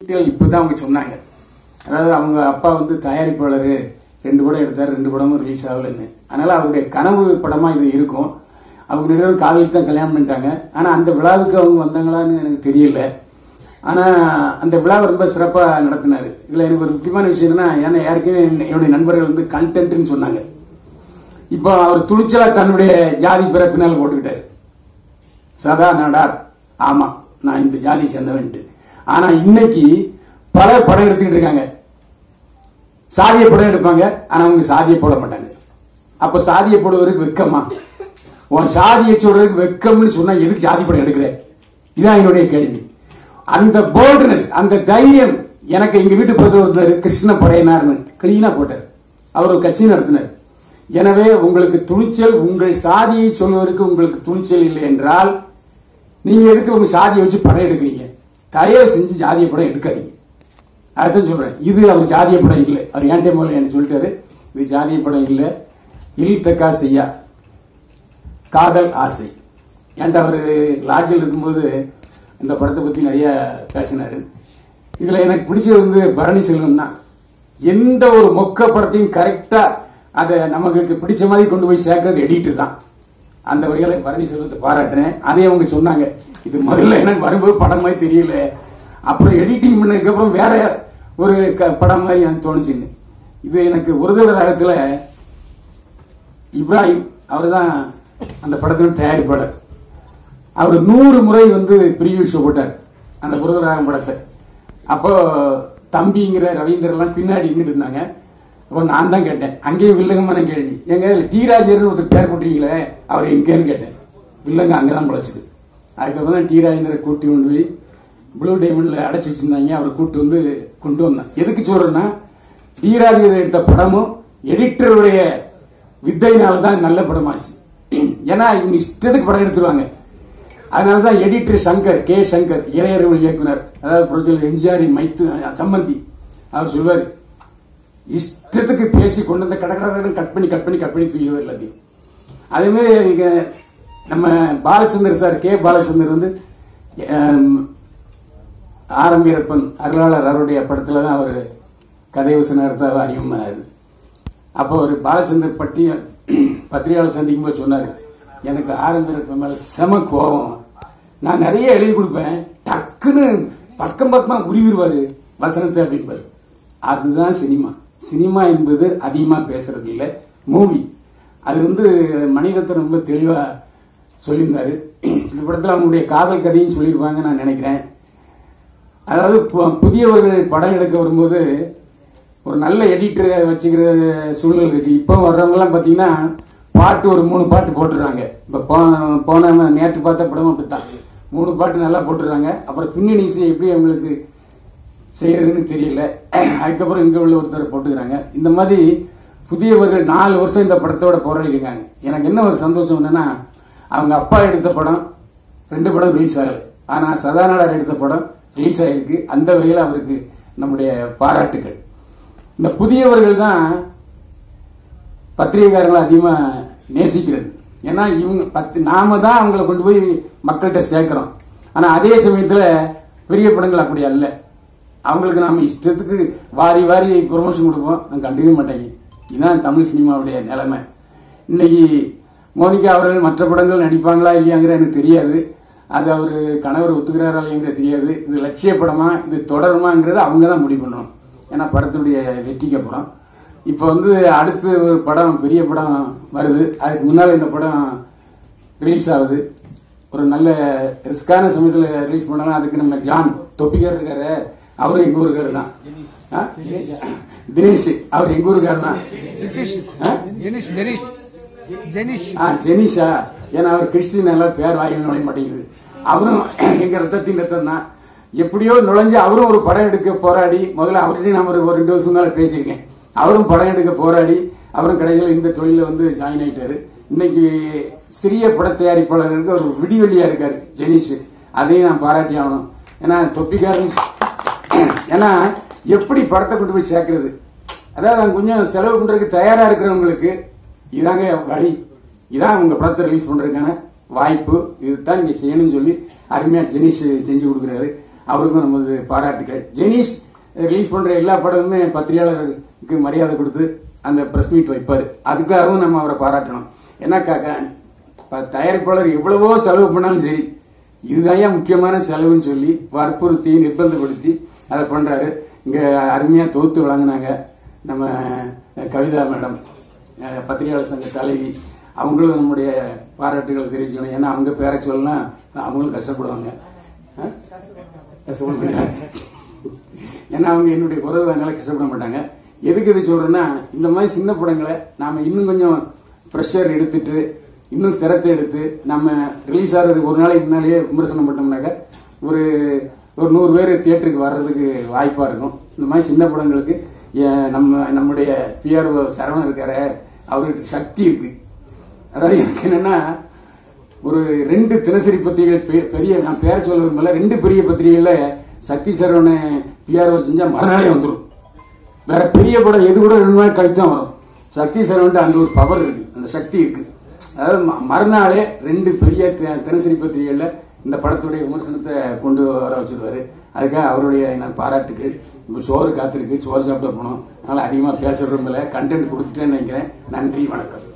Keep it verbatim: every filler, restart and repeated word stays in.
இப்பதான் அவங்க சொன்னாங்க. அதாவது அவங்க அப்பா வந்து தயாரிப்பாளர், ரெண்டு படம் எடுத்தார், ரெண்டு படமும் ரிலீஸ் ஆகலன்னு. அதனால அவருடைய கனவு படமா இது இருக்கும். அவங்க ரெண்டு பேரும் காதலித்து தான் கல்யாணம் பண்ணிட்டாங்க. ஆனா அந்த விழாவுக்கு அவங்க வந்தாங்களான்னு எனக்கு தெரியல. ஆனா அந்த விழாவை ரொம்ப சிறப்பா நடத்தினாரு. இதுல எனக்கு ஒரு முக்கியமான விஷயம் என்னன்னா, ஏன்னா யாருக்குமே என்னுடைய நண்பர்கள் வந்து கண்டென்ட்னு சொன்னாங்க. இப்போ அவர் துணிச்சலா தன்னுடைய ஜாதி பிறப்பினால் போட்டுக்கிட்டாரு. சதா நாடா, ஆமா நான் இந்த ஜாதி சேர்ந்தவன்ட்டு. ஆனா இன்னைக்கு பல படம் எடுத்துக்கிட்டு இருக்காங்க. சாதிய படம் எடுப்பாங்க, ஆனா அவங்க சாதியை போட மாட்டாங்க. அப்ப சாதியை போடுவதற்கு வெக்கமா? உன் சாதியை சொல்றதுக்கு வெக்கம்னு சொன்னா எதுக்கு ஜாதி படம் எடுக்கிற? இதான் என்னுடைய கேள்வி. அந்த போல்ட்னஸ், அந்த தைரியம் எனக்கு எங்க வீட்டு பக்கத்தில் ஒருத்தர் கிருஷ்ண படையனார்னு கிளீனா போட்டார். அவர் ஒரு கட்சி நடத்தினார். எனவே உங்களுக்கு துணிச்சல், உங்கள் சாதியை சொல்வதற்கு உங்களுக்கு துணிச்சல் இல்லை என்றால் நீங்க எதுக்கு உங்க சாதியை வச்சு படம் எடுக்கிறீங்க? தயவு செஞ்சு ஜாதிய படம் எடுக்காதீங்க. அதுதான் சொல்றேன். இது அவர் ஜாதிய படம் இல்லை. அவர் ஏன்டே போல என்ன சொல்லிட்டாரு, இது ஜாதிய படம் இல்லை, இல் தக்கா செய்யா காதல் ஆசை. ஏன்டா அவரு லாட்ஜில் இருக்கும்போது இந்த படத்தை பத்தி நிறைய பேசினாரு. இதுல எனக்கு பிடிச்சது வந்து பரணி செல்வம் தான். எந்த ஒரு மொக்க படத்தையும் கரெக்டா அதை நமக்கு பிடிச்ச மாதிரி கொண்டு போய் சேர்க்கறது எடிட்டர் தான். அந்த வகையில பரணி செல்வத்தை பாராட்டுறேன். அதே அவங்க சொன்னாங்க, இது முதல்ல எனக்கு வரும்போது படம் மாதிரி தெரியல, அப்புறம் எடிட்டிங் பண்ணதுக்கு அப்புறம் வேற ஒரு படம் மாதிரி எனக்கு தோணுச்சுன்னு. இது எனக்கு ஒருதல ராகத்துல இப்ராஹிம் அவர் தான் அந்த படத்தின் தயாரிப்பாளர். அவர் நூறு முறை வந்து பிரிவியூ ஷோ போட்டார் அந்த புரதராகம் படத்தை. அப்போ தம்பிங்கிற ரவீந்திரன் எல்லாம் பின்னாடி நின்றுட்டு இருந்தாங்க. அப்போ நான் தான் கேட்டேன், அங்கேயும் வில்லங்கமான கேள்வி, எங்க டி ராஜேந்திரன் ஒருத்தர் பேர் போட்டீங்களே அவர் எங்கேன்னு கேட்டேன். வில்லங்க அங்கதான் முளைச்சது. அதுக்கப்புறம் தான் டி ராஜேந்திரன் கூட்டி கொண்டு போய் ப்ளூ டைமண்ட்ல அடைச்சி வச்சிருந்தாங்க. அவரை கூட்டு வந்து கொண்டு வந்தேன். எதுக்கு சொல்றேன்னா, டி ராஜேந்திரன் எடுத்த படமும் எடிட்டருடைய வித்தையினால்தான் நல்ல படமாச்சு. ஏன்னா இவங்க இஷ்டத்துக்கு படம் எடுத்துருவாங்க. அதனாலதான் எடிட்டர் சங்கர், கே சங்கர், இளையர்கள் இயக்குனர், அதாவது ப்ரொஜெக்ட் எம்ஜிஆரின் மைத்து சம்பந்தி, அவர் சொல்வார், இஷ்டத்துக்கு பேசி கொண்டு வந்த கடற்கரை கட் பண்ணி கட் பண்ணி கட் பண்ணி தூக்கிடுவார் எல்லாத்தையும். அதே மாதிரி நம்ம பாலச்சந்தர் சார், கே பாலச்சந்தர் வந்து ஆரம் வீரப்பன் அருளாளர் அவருடைய படத்துல தான் அவர் கதை வசனத்தை அறிமுகமானது. அப்போ ஒரு பாலச்சந்தர் பட்டி பத்திரிகையாளர் சந்திக்கும் போது சொன்னாரு, எனக்கு ஆரம் வீரப்பன் மேல செம கோபம், நான் நிறைய எழுதி கொடுப்பேன், டக்குன்னு பக்கம் பக்கமா உருவிடுவாரு வசனத்தை அப்படின்பாரு. அதுதான் சினிமா. சினிமா என்பது அதிகமா பேசுறது இல்லை, மூவி. அது வந்து மணிரத்னம் ரொம்ப தெளிவா சொல்லியிருந்தாரு. இந்த படத்தில் அவங்களுடைய காதல் கதையும் சொல்லியிருப்பாங்க நான் நினைக்கிறேன். அதாவது புதியவர்கள் படம் எடுக்க வரும்போது ஒரு நல்ல எடிட்டரை வச்சுக்கிற சூழ்நிலை இருக்கு. இப்போ வர்றவங்க எல்லாம் பாத்தீங்கன்னா பாட்டு ஒரு மூணு பாட்டு போட்டுறாங்க. இப்ப போன நேற்று பார்த்த படம் அப்படித்தான், மூணு பாட்டு நல்லா போட்டுறாங்க. அப்புறம் பின்னணி இசை எப்படி அவங்களுக்கு செய்யறதுன்னு தெரியல. அதுக்கப்புறம் இங்க உள்ள ஒருத்தர் போட்டுக்கிறாங்க. இந்த மாதிரி புதியவர்கள் நாலு வருஷம் இந்த படத்தோட போராடி இருக்காங்க. எனக்கு என்ன ஒரு சந்தோஷம் என்னன்னா, அவங்க அப்பா எடுத்த படம் ரெண்டு படம் ரிலீஸ் ஆகல, ஆனா சதாநாடர் எடுத்த படம் ரிலீஸ் ஆயிருக்கு. அந்த வகையில் அவருக்கு நம்முடைய பாராட்டுகள். இந்த புதியவர்கள் தான் பத்திரிகைக்காரங்களை அதிகமா நேசிக்கிறது. ஏன்னா இவங்க பத்து நாம தான் அவங்களை கொண்டு போய் மக்கள்கிட்ட சேர்க்கிறோம். ஆனா அதே சமயத்துல பெரிய படங்கள் அப்படி அல்ல. அவங்களுக்கு நாம இஷ்டத்துக்கு வாரி வாரி ப்ரொமோஷன் கொடுப்போம், நான் கண்டுக்க மாட்டேங்க. இதுதான் தமிழ் சினிமாவுடைய நிலைமை. இன்னைக்கு மோனிகா அவர்கள் மற்ற படங்கள் நடிப்பாங்களா இல்லையாங்கிற எனக்கு தெரியாது. அது அவரு கணவர் ஒத்துக்கிறாரா இல்லையாங்கிறது தெரியாது. இது லட்சிய படமா, இது தொடருமாங்கிறது அவங்க தான் முடிவு பண்ணணும். ஏன்னா படத்துடைய வெற்றிக்கு அப்புறம் இப்ப வந்து அடுத்து ஒரு படம், பெரிய படம் வருது. அதுக்கு முன்னால இந்த படம் ரிலீஸ் ஆகுது. ஒரு நல்ல ரிஸ்கான சமயத்தில் ரிலீஸ் பண்ணாலும் அதுக்கு நம்ம ஜான் தொப்பிக்கார் இருக்காரு, அவரும் எங்க ஊருக்காரு தான். தினேஷ் அவர் எங்க ஊருக்காரு தான். ஜெனிஷா, ஏன்னா அவர் கிறிஸ்டின் எல்லாம் பேர் வாயில் நுழைய மாட்டேங்குது. அவரும் எங்க ரத்தத்தின் ரத்தம் தான். எப்படியோ நுழைஞ்சு அவரும் ஒரு படம் எடுக்க போராடி, முதல்ல அவர்கிட்ட நான் ஒரு ரெண்டு வருஷம் மேல பேசியிருக்கேன். அவரும் படம் எடுக்க போராடி அவரும் கடைசியில் இந்த தொழில வந்து ஜாயின் ஆயிட்டாரு. இன்னைக்கு சிறிய பட தயாரிப்பாளர்களுக்கு ஒரு விடிவெளியா இருக்காரு ஜெனிஷ். அதையும் நான் பாராட்டி ஆகணும். ஏன்னா தொப்பிக்காரன், ஏன்னா எப்படி படத்தை கொண்டு போய் சேர்க்கிறது, அதாவது கொஞ்சம் செலவு பண்றதுக்கு தயாரா இருக்கிறவங்களுக்கு இதாங்க வழி, இதான் உங்க படத்தை ரிலீஸ் பண்றதுக்கான வாய்ப்பு, இதுதான் நீங்க செய்யணும்னு சொல்லி அருமையா ஜெனிஷ் செஞ்சு கொடுக்குறாரு. அவருக்கும் நமது பாராட்டுகள். ஜெனீஷ் ரிலீஸ் பண்ற எல்லா படமுமே பத்திரிகையாளருக்கு மரியாதை கொடுத்து அந்த பிரஸ் மீட் வைப்பாரு. அதுக்காகவும் நம்ம அவரை பாராட்டணும். ஏன்னா தயாரிப்பாளர் எவ்வளவோ செலவு பண்ணாலும் சரி, இதுதான் முக்கியமான செலவுன்னு சொல்லி வற்புறுத்தி நிர்பந்தப்படுத்தி அதை பண்றாரு. இங்க அருமையா தொகுத்து வழங்கினாங்க நம்ம கவிதா மேடம், பத்திரிகையாளர் சங்க தலைவி. அவங்களும் நம்முடைய பாராட்டுகளை தெரிவிச்சுக்கணும். ஏன்னா அவங்க பேரை சொல்லலாம் அவங்களும் கஷ்டப்படுவாங்க. கஷ்டப்பட மாட்டாங்க. ஏன்னா அவங்க என்னுடைய உறவு, அதனால கஷ்டப்பட மாட்டாங்க. எதுக்கு இது சொல்றேன்னா, இந்த மாதிரி சின்ன படங்களை நாம இன்னும் கொஞ்சம் ப்ரெஷர் எடுத்துட்டு இன்னும் சிரத்தை எடுத்து நம்ம ரிலீஸ் ஆகிறதுக்கு ஒரு நாளைக்கு முன்னாலேயே விமர்சனம் பண்ணோம்னாக்க ஒரு ஒரு நூறு பேர் தியேட்டருக்கு வர்றதுக்கு வாய்ப்பா இருக்கும். இந்த மாதிரி சின்ன படங்களுக்கு நம்ம நம்முடைய பிஆர்ஓ சரவணன் இருக்காரு, அவருக்கு சக்தி இருக்கு. அதாவது எனக்கு என்னன்னா, ஒரு ரெண்டு தினசரி பத்திரிகைகள் பெரிய, நான் பேர சொல்ல விரும்பல, ரெண்டு பெரிய பத்திரிகைகள்ல சக்தி சரவண பிஆர்ஓ செஞ்சா மறுநாளே வந்துடும். வேற பெரிய படம் எது கூட ரெண்டு நாள் கழித்து தான் வரும். சக்தி சரவண அந்த ஒரு பவர் இருக்கு, அந்த சக்தி இருக்கு. அதாவது மறுநாளே ரெண்டு பெரிய தினசரி பத்திரிகைகள்ல இந்த படத்துடைய விமர்சனத்தை கொண்டு வர வச்சிருவாரு. அதுக்காக அவருடைய நான் பாராட்டுகள். இப்போ சோறு காத்திருக்கு, சோறு சாப்பிட போனோம், அதனால அதிகமா பேச விரும்பல, கண்டென்ட் கொடுத்துட்டேன்னு நினைக்கிறேன். நன்றி, வணக்கம்.